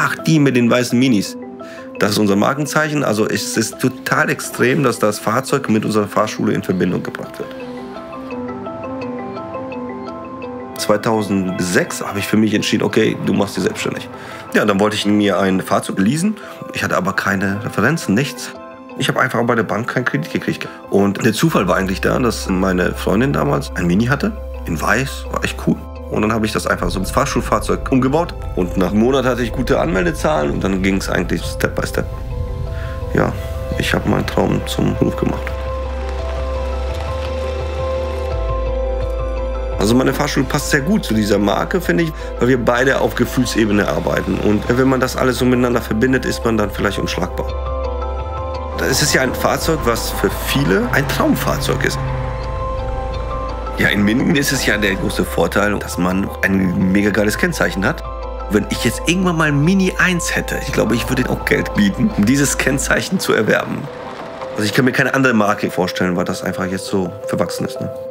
ach, die mit den weißen Minis. Das ist unser Markenzeichen. Also es ist total extrem, dass das Fahrzeug mit unserer Fahrschule in Verbindung gebracht wird. 2006 habe ich für mich entschieden, okay, du machst dich selbstständig. Ja, dann wollte ich mir ein Fahrzeug leasen. Ich hatte aber keine Referenzen, nichts. Ich habe einfach bei der Bank keinen Kredit gekriegt. Und der Zufall war eigentlich da, dass meine Freundin damals ein Mini hatte, in weiß, war echt cool. Und dann habe ich das einfach so als Fahrschulfahrzeug umgebaut. Und nach einem Monat hatte ich gute Anmeldezahlen und dann ging es eigentlich Step by Step. Ja, ich habe meinen Traum zum Beruf gemacht. Also meine Fahrschule passt sehr gut zu dieser Marke, finde ich, weil wir beide auf Gefühlsebene arbeiten. Und wenn man das alles so miteinander verbindet, ist man dann vielleicht unschlagbar. Es ist ja ein Fahrzeug, was für viele ein Traumfahrzeug ist. Ja, in Minden ist es ja der große Vorteil, dass man ein mega geiles Kennzeichen hat. Wenn ich jetzt irgendwann mal Mini 1 hätte, ich glaube, ich würde auch Geld bieten, um dieses Kennzeichen zu erwerben. Also ich kann mir keine andere Marke vorstellen, weil das einfach jetzt so verwachsen ist. Ne?